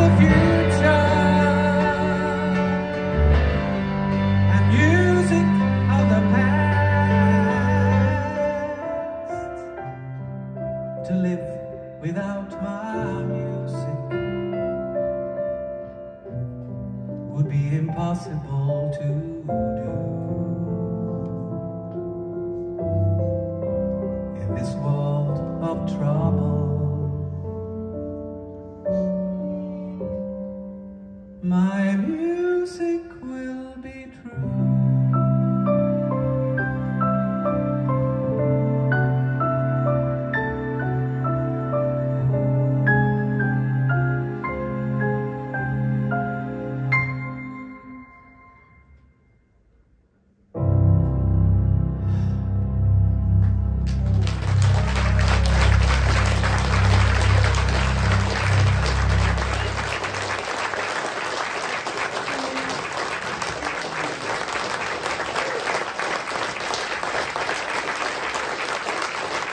future and music of the past. To live without my music would be impossible to do. In this world of trouble,